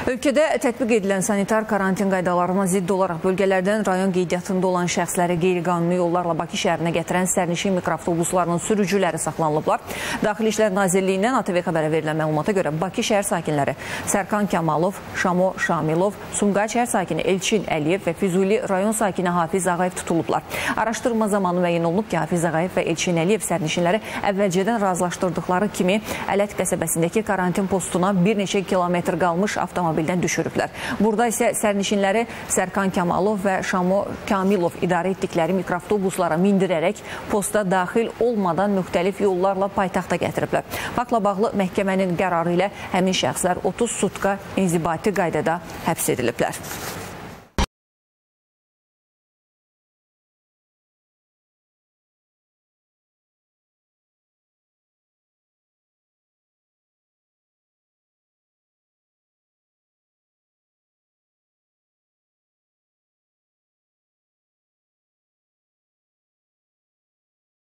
Ölkədə tətbiq edilən sanitar karantin qaydalarına zidd olaraq bölgələrdən rayon qeydiyyatında olan şəxsləri qeyri-qanuni yollarla Bakı şəhərinə gətirən sərnişin mikroavtobuslarının sürücüləri saxlanılıblar. Daxili İşlər Nazirliyindən ATV xəbərə verilən məlumata görə Bakı şəhər sakinləri Sərkan Kamalov, Şamo Şamilov, Sumqayıt şəhər sakini Elçin Əliyev və Füzuli rayon sakini Hafiz Ağayev tutulublar. Araşdırma zamanı müəyyən olunub ki, Hafiz Ağayev və Elçin Əliyev sərnişinləri əvvəlcədən razılaşdırdıqları kimi Ələt qəsəbəsindəki karantin postuna bir neçə kilometr qalmış avtomobildən düşürüblər. Burada isə sərnişinləri Sərkan Kamalov və Şamo Kamilov idarə etdikləri mikroavtobuslara mindirərək posta daxil olmadan müxtəlif yollarla paytaxta gətiriblər. Faktla bağlı məhkəmənin qərarı ilə həmin şəxslər 30 sutka inzibati qaydada həbs ediliblər.